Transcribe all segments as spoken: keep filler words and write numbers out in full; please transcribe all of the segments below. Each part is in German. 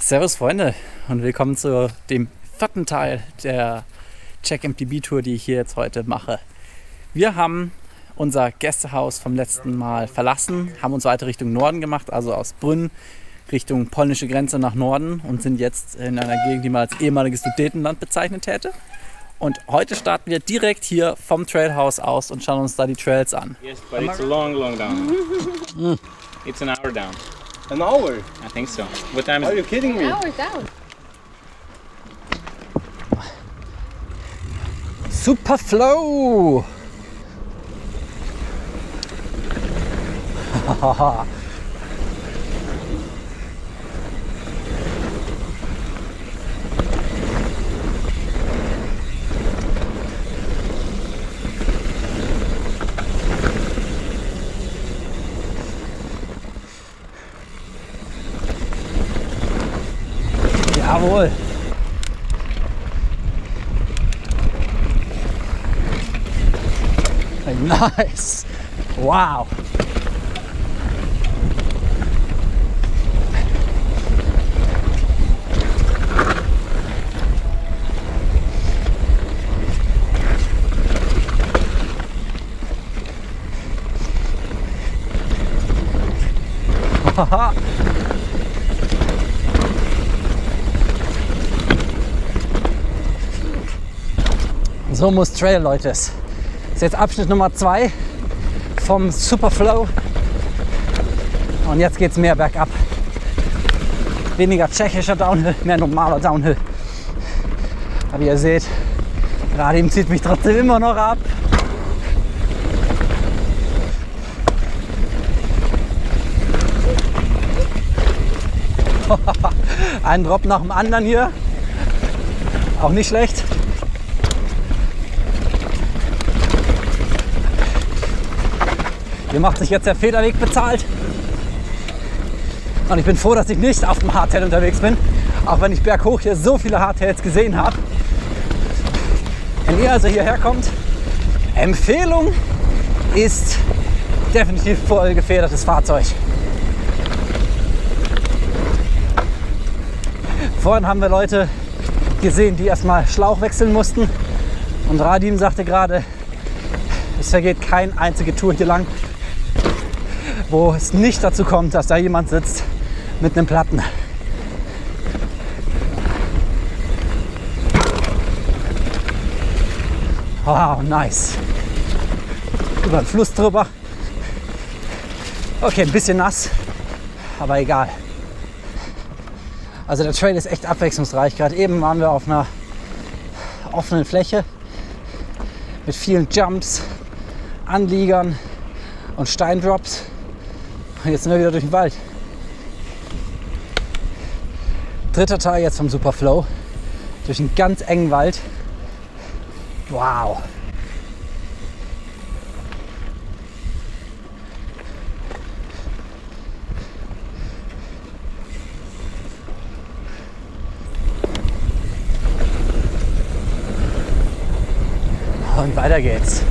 Servus Freunde und willkommen zu dem vierten Teil der Check M T B Tour, die ich hier jetzt heute mache. Wir haben unser Gästehaus vom letzten Mal verlassen, haben uns weiter Richtung Norden gemacht, also aus Brünn Richtung polnische Grenze nach Norden und sind jetzt in einer Gegend, die man als ehemaliges Sudetenland bezeichnet hätte. Und heute starten wir direkt hier vom Trailhouse aus und schauen uns da die Trails an. Yes, but it's a long, long down. It's an hour down. An hour? I think so. What time is Are it? you kidding me? An hour down. Super Flow! Jawohl! Nice! Wow! Haha! So muss Trail, Leute. Das ist jetzt Abschnitt Nummer zwei vom Super Flow. Und jetzt geht es mehr bergab. Weniger tschechischer Downhill, mehr normaler Downhill. Aber ihr seht, Radim zieht mich trotzdem immer noch ab. Ein Drop nach dem anderen hier. Auch nicht schlecht. Hier macht sich jetzt der Federweg bezahlt. Und ich bin froh, dass ich nicht auf dem Hardtail unterwegs bin. Auch wenn ich berghoch hier so viele Hardtails gesehen habe. Wenn ihr also hierher kommt, Empfehlung ist definitiv voll gefedertes Fahrzeug. Vorhin haben wir Leute gesehen, die erstmal Schlauch wechseln mussten. Und Radim sagte gerade, es vergeht keine einzige Tour hier lang, wo es nicht dazu kommt, dass da jemand sitzt mit einem Platten. Wow, nice. Über den Fluss drüber. Okay, ein bisschen nass, aber egal. Also der Trail ist echt abwechslungsreich. Gerade eben waren wir auf einer offenen Fläche mit vielen Jumps, Anliegern und Steindrops. Und jetzt sind wir wieder durch den Wald. Dritter Teil jetzt vom Super Flow. Durch einen ganz engen Wald. Wow. Und weiter geht's.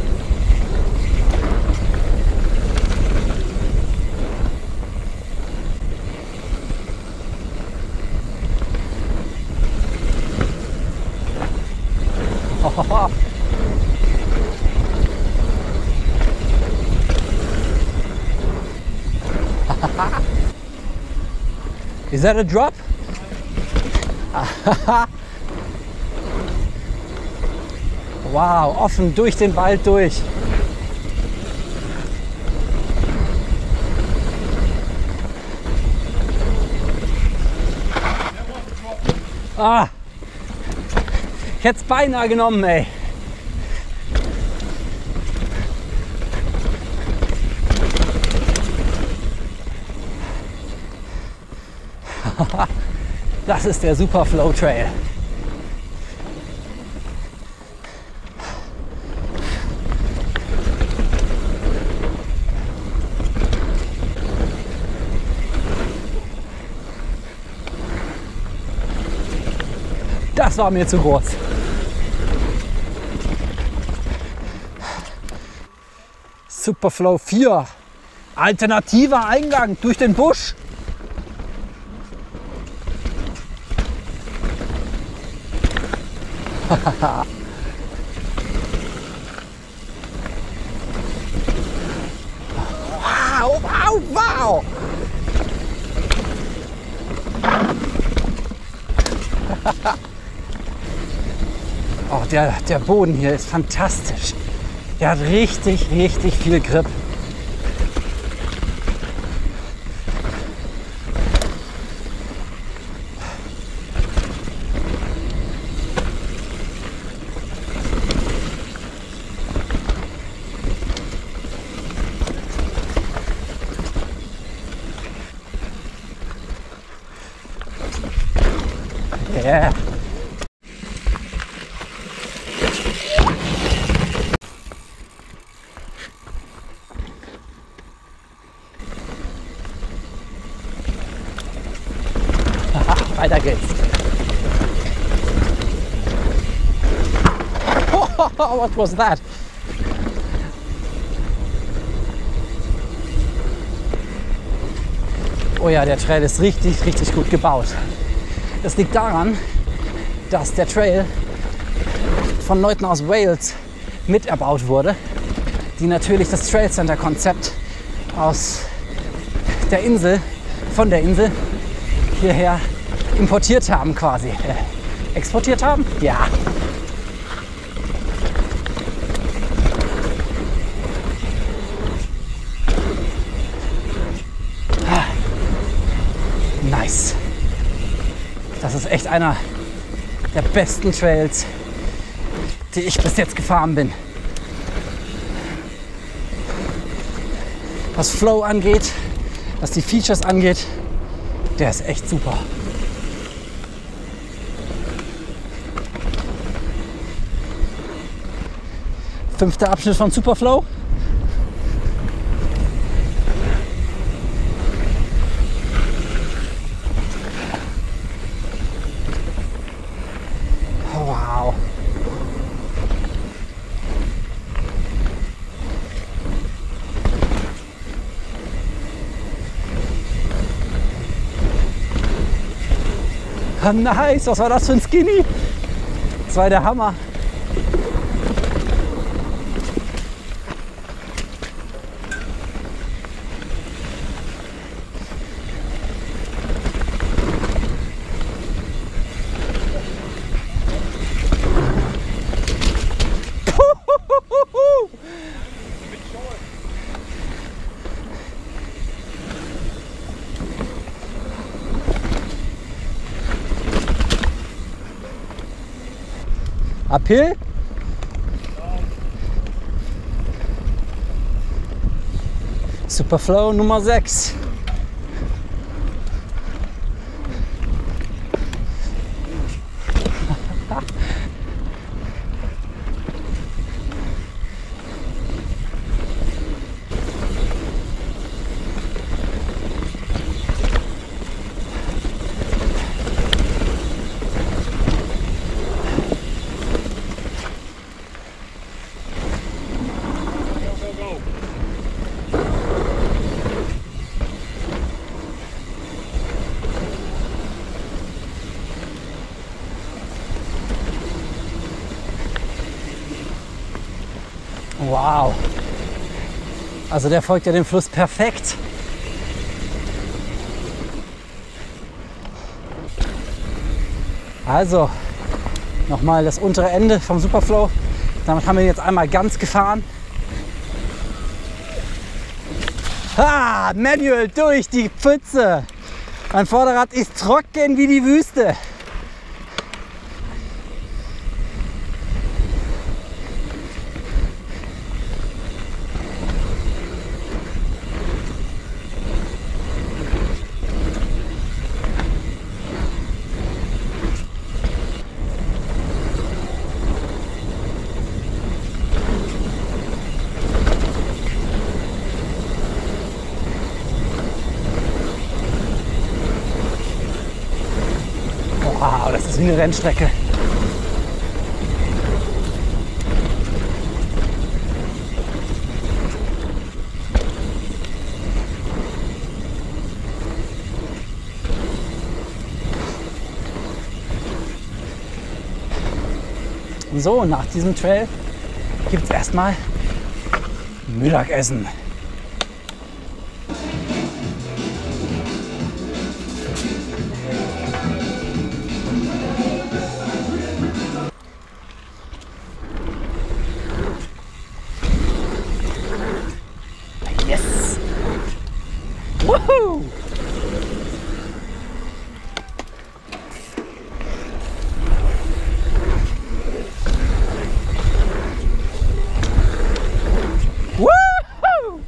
Is that a drop? Wow, offen durch den Wald durch. Ah, ich hätte es beinahe genommen, ey. Das ist der Super Flow Trail. Das war mir zu groß. Super Flow vier. Alternativer Eingang durch den Busch. Wow, wow, wow! Oh, der, der Boden hier ist fantastisch. Der hat richtig, richtig viel Grip. Yeah. Weiter geht's. What was that? Oh ja, der Trail ist richtig, richtig gut gebaut. Das liegt daran, dass der Trail von Leuten aus Wales miterbaut wurde, die natürlich das Trail Center Konzept aus der Insel, von der Insel hierher importiert haben quasi. Äh, exportiert haben? Ja. Ah. Nice. Das ist echt einer der besten Trails, die ich bis jetzt gefahren bin. Was Flow angeht, was die Features angeht, der ist echt super. Fünfter Abschnitt von Superflow. Wow. Oh, nice, was war das für ein Skinny? Das war der Hammer. Uphill? Superflow Nummer sechs. Wow. Also der folgt ja dem Fluss perfekt. Also nochmal das untere Ende vom Superflow. Damit haben wir jetzt einmal ganz gefahren. Ah, Manual durch die Pfütze. Mein Vorderrad ist trocken wie die Wüste. Wow, das ist wie eine Rennstrecke. So, nach diesem Trail gibt es erstmal Mittagessen. Yes! Woohoo! Woohoo!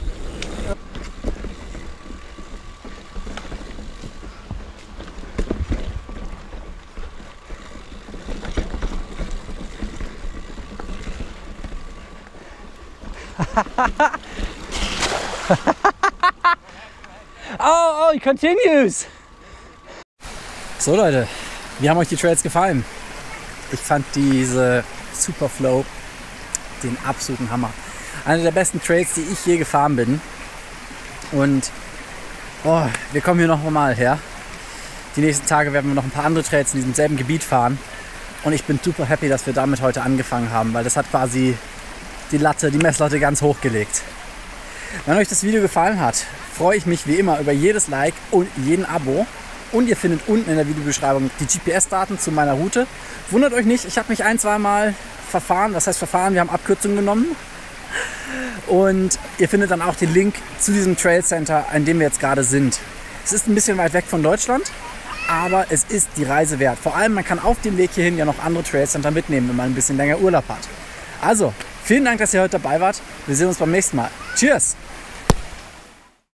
Oh, oh, it continues. So Leute, wie haben euch die Trails gefallen? Ich fand diese Superflow den absoluten Hammer. Eine der besten Trails, die ich je gefahren bin. Und oh, wir kommen hier noch mal her. Die nächsten Tage werden wir noch ein paar andere Trails in diesem selben Gebiet fahren. Und ich bin super happy, dass wir damit heute angefangen haben, weil das hat quasi die Latte, die Messlatte ganz hochgelegt. Wenn euch das Video gefallen hat, freue ich mich wie immer über jedes Like und jeden Abo. Und ihr findet unten in der Videobeschreibung die G P S-Daten zu meiner Route. Wundert euch nicht, ich habe mich ein, zwei Mal verfahren. Was heißt verfahren? Wir haben Abkürzungen genommen. Und ihr findet dann auch den Link zu diesem Trail Center, an dem wir jetzt gerade sind. Es ist ein bisschen weit weg von Deutschland, aber es ist die Reise wert. Vor allem, man kann auf dem Weg hierhin ja noch andere Trail Center mitnehmen, wenn man ein bisschen länger Urlaub hat. Also, vielen Dank, dass ihr heute dabei wart. Wir sehen uns beim nächsten Mal. Cheers!